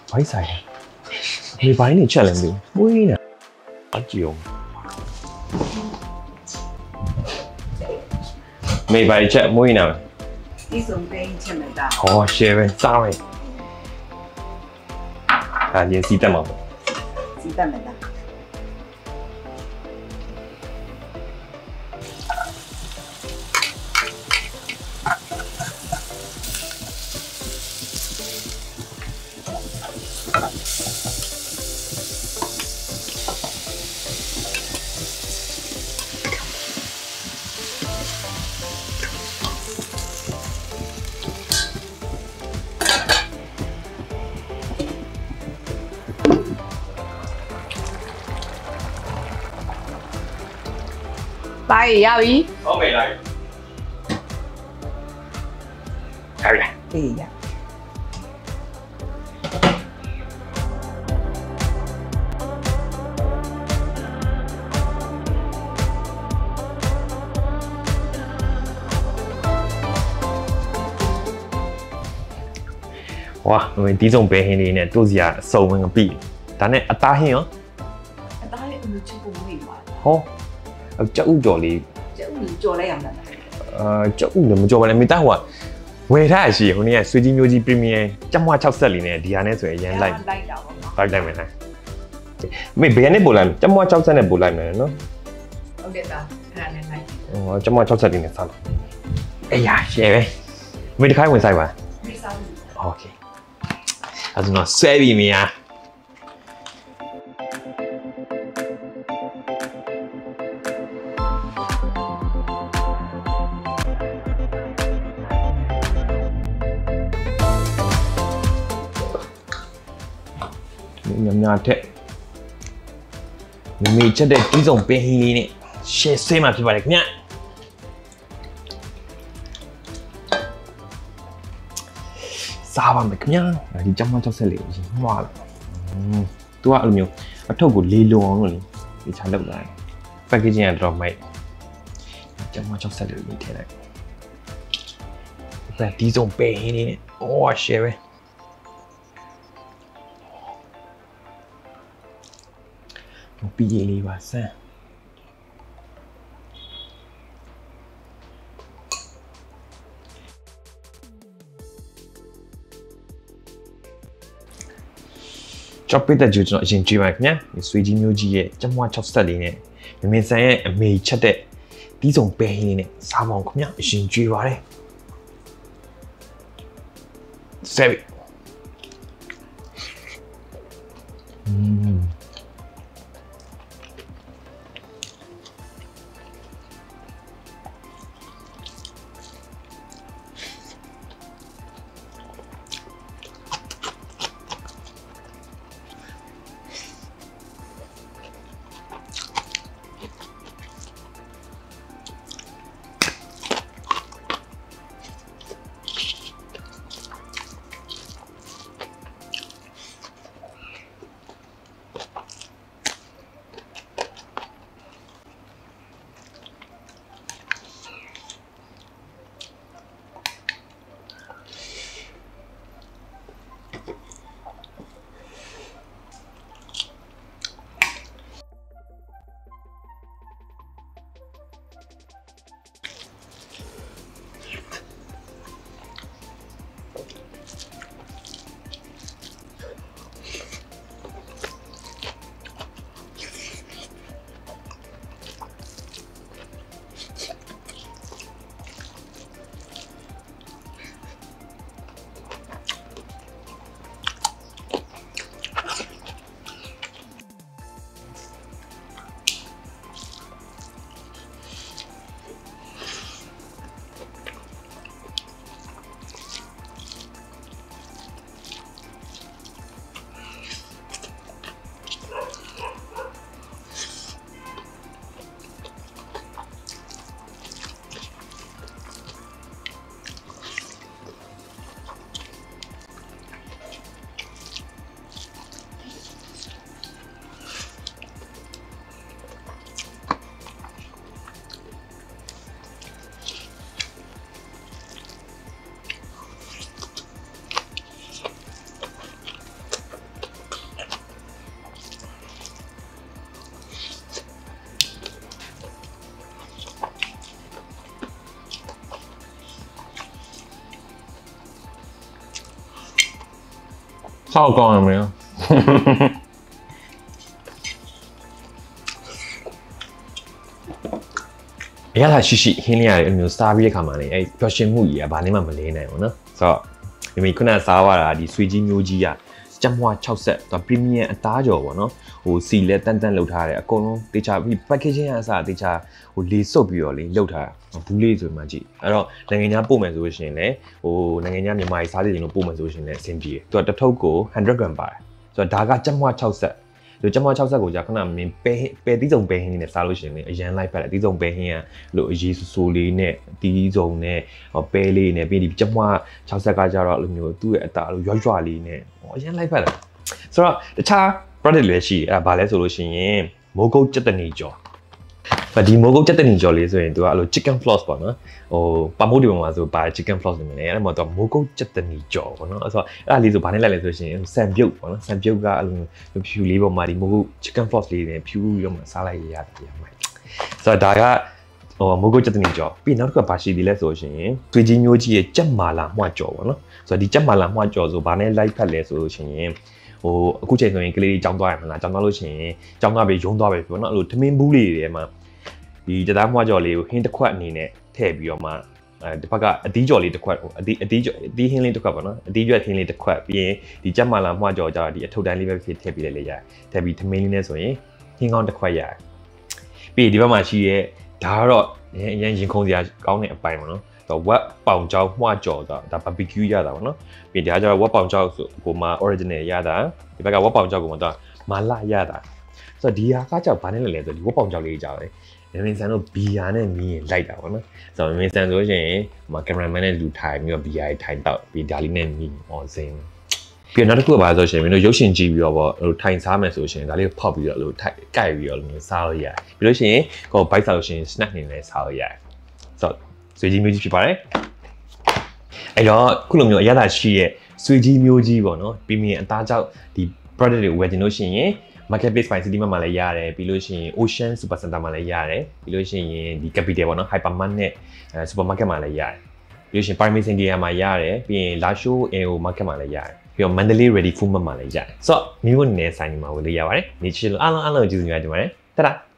Why say? Me buy ni challenge me. Mui na. Achiu. Me buy chat mui na. 呢種冰出嚟㗎。 哦，share sorry。啊，也是得嘛。 是得咪得？嚟呀姨， 我未嚟。係啦。 哎呀， 哇，我们这种白黑的呢，都是啊收那个币，但係大黑哦。 但係唔全部冇買， 好，只烏咗你， 即係唔做咧咁樣。 只烏你冇做完，沒得話，為太係好呢，水晶묘記邊面，針花抽實呢，啲人呢就係人嚟，嚟咩呢？咪別人呢冇嚟，針花抽實呢冇嚟咩咯？ 我記得，係係。 我針花抽實呢三，哎呀，謝喂，沒得開會曬吧 ？OK， 還是我隨便咩啊？ညတဲ့မိချက်တဲ့ဒီဆုံးပင်ဟင်းလေးနဲ့ရှယ်ဆွဲမှာဖြစ်ပါတယ်ခင်ဗျစားပါမယ်ခင်ဗျဒီចောင်းမကြောက်ဆက်လေးရှင်မှားလာသူကအဲ့လိုမျိုးအထုပ်ကိုလေးလုံအောင်လို့လေဒီချလောက်လာတယ် packaging ကတော့မိုက်ចောင်းမကြောက်ဆက်လေးထည့်လိုက်အဲ့ဒီဆုံးပင်ဟင်းလေးနဲ့အော်ရှယ်ပဲပြီးရလေးပါစမ်းကြောက်ပိတဲ့ကျကျွန်တော်အရင်ကြည့်ပါခင်ဗျာဒီဆွေကြီးမျိုးကြီးရဲ့ကျမွား60လေးနဲ့မမေဆန်ရဲ့အမေချက်တဲ့ဒီစုံပဲဟင်းလေးနဲ့စားပေါင်းခင်ဗျာအရင်ကြည့်ပါတယ်ဆက်ပြီ sao còn màyရတာရှိရှိဟင်းလေးရတယ်အဲ့မျိုးစားပြီးတဲ့ခါမှာလေအဲ့ပျော်ရွှင်မှုကြီးကဘာနဲ့မှမလေးနိုင်ဘူးနော်ဆိုတော့ဒီမိခုနစားရတာဒီဆွေကြီးမျိုးကြီးကကြက်မွား6ဆက်သူပရီမီယံအသားကြော်ပေါ့နော်ဟိုစီလဲတန်းတန်းလောက်ထားတယ်အကုန်လုံးတေချာပြီး packaging အစားတေချာဟိုလေစုပ်ပြီးတော့လေလောက်ထားဘူးလေးဆိုမှကြည့်အဲ့တော့နိုင်ငံခြားပို့မယ်ဆိုလို့ရှိရင်လည်းဟိုနိုင်ငံခြားမြန်မာကြီးစားစီရင်လို့ပို့မယ်ဆိုလို့ရှိရင်လည်းအဆင်ပြေသူကတစ်ထုပ်ကို100 gram ပါတယ်ဆိုတော့ဒါကကြက်မွား6ဆက်ဒီကြက်မွား6ဆက်ကိုကြာခဏမင်းပဲတီးစုံပဲဟင်းနဲ့စားလို့ရှိရင်လည်းအရန်လိုက်ဖက်တယ်တီးစုံပဲဟင်းကလို့အရေးဆိုးလေးနဲ့တီးစုံနဲ့ပဲလေးနဲ့ပြီးဒီကြက်မွား6ဆက်ကကြတော့အဲ့လိုမျိုးသူ့ရဲ့အသားလိုရွာလေးနဲ့အရန်လိုက်ဖက်တယ်ဆိုတော့တခြား product လည်းရှိအဲ့ဒါဘာလဲဆိုလို့ရှိရင်မိုးကုတ်ကြက်တနီကျော်ဒီမိုးကုတ်ကြက်တနီကျော်လေးဆိုရင်သူကအဲ့လို chicken floss ပေါ့နော်ဟိုပမိုးဒီပေါ်မှာဆိုပါ chicken floss နေတယ်အဲ့မှာသူကမိုးကုတ်ကြက်တနီကျော်ပေါ့နော်အဲ့ဆိုအဲ့ဒါလေးဆိုဘာနဲ့လိုက်လဲဆိုရှင်ဆန်ပြုတ်ပေါ့နော်ဆန်ပြုတ်ကအဲ့လိုဖြူလေးပေါ်မှာဒီမိုးကုတ် chicken floss လေးနဲ့ဖြူရောမှစားလိုက်ရရတယ်ရမိုက်ဆိုတော့ဒါကဟိုမိုးကုတ်ကြက်တနီကျော်ပြီးနောက်တစ်ခါဘာရှိသေးလဲဆိုရှင်သွေးကြီးမျိုးကြီးရဲ့ကြက်မာလာမှွှကျော်ပေါ့နော်ဆိုတော့ဒီကြက်မာလာမှွှကျော်ဆိုဘာနဲ့လိုက်ဖက်လဲဆိုလို့ရှင်ဟိုအခုချိန်ဆိုရင်ကလေးတွေကြောင်းသွားရမလားကြောင်းသွားလို့ရှိရင်ကြောင်းသွားပြီရုံးသွားပြီပေါ့နော်အဲ့လိုထမင်းဘူးလေးတွေမှာဒီကြက်သားမွှားကြော်လေးကိုဟင်းတစ်ခွက်အနေနဲ့ထည့်ပြီးတော့မှဒီဘက်ကအသီးကြော်လေးတစ်ခွက်အသီးဟင်းလေးတစ်ခွက်ပေါ့နော်အသီးကျွတ်ဟင်းလေးတစ်ခွက်ပြီးရင်ဒီကြက်မာလာမွှားကြော်ကြတော့ဒီအထုပ်တိုင်းလေးပဲထည့်ပြီးလိုက်ရတယ်ထည့်ပြီးထမင်းလေးနဲ့ဆိုရင်ဟင်းကောင်းတစ်ခွက်ရတယ်ပြီးဒီဘက်မှာရှိရဲ့ဒါကတော့အရင်ရင်ခုန်စရာကောင်းတဲ့အပိုင်းပေါ့နော်ဝက်ပေါင်ကြောင်းမှွှားကြော်တာဘာဘီကျူးရတာပေါ့နော်ပြီးဒါကြတော့ဝက်ပေါင်ကြောက်ဆိုကိုမှ original ရတာဒီဘက်ကဝက်ပေါင်ကြောက်ကိုမှတော့မာလာရတာဆိုတော့ဒီဟာကကြောက်ဘာနဲ့လဲဆိုဒီဝက်ပေါင်ကြောက်လေးကြောက်တယ်မင်းဆန်တို့ဘီယာနဲ့မြင်လိုက်တာပေါ့နော်ဆိုတော့မင်းဆန်ဆိုရင်ဟိုကင်မရာမန်နဲ့လူထိုင်ပြီးတော့ဘီယာထိုင်တော့ပြီးဒါလေးနဲ့မြင်အော်စင်းပြီးတော့နောက်တစ်ခုကဘာဆိုရှင်မင်းတို့ရုပ်ရှင်ကြည့်ပြီးတော့ပေါ့ဟိုထိုင်စားမယ်ဆိုရှင်ဒါလေးကိုဖောက်ပြီးတော့လို့ထိုင်ကြိုက်ပြီးတော့လို့စားလို့ရတယ်ပြီးလို့ရှိရင်ကိုဘိုက်စားလို့ရှိရင် snack နေလဲစားလို့ရတယ်ဆိုတော့ဆွေကြီးမျိုးကြီးဖြစ်ပါတယ်အဲ့တော့ခုလိုမျိုးအရသာရှိရဲ့ဆွေကြီးမျိုးကြီးပေါ့နော်ပြီးမြင်အသားကြောက်ဒီ product တွေဝယ်ချင်လို့ရှိရင် marketplace by city မှာလည်းရတယ်ပြီးလို့ရှိရင် ocean super center မှာလည်းရတယ်ပြီးလို့ရှိရင်ဒီ capital ပေါ့နော် hypermart နဲ့ supermarket မှာလည်းရတယ်ပြီးလို့ရှိရင် Pyramid India မှာရတယ်ပြီးရင် Lasho AO market မှာလည်းရတယ်ပြီးတော့ Mandalay Ready Food မှာလည်းရတယ်ဆိုတော့မျိုးအနေနဲ့ဆိုင်နေမှာဝယ်လို့ရပါတယ်နေချစ်လို့အားလုံးကျေးဇူးများတင်ပါတယ်တဒါ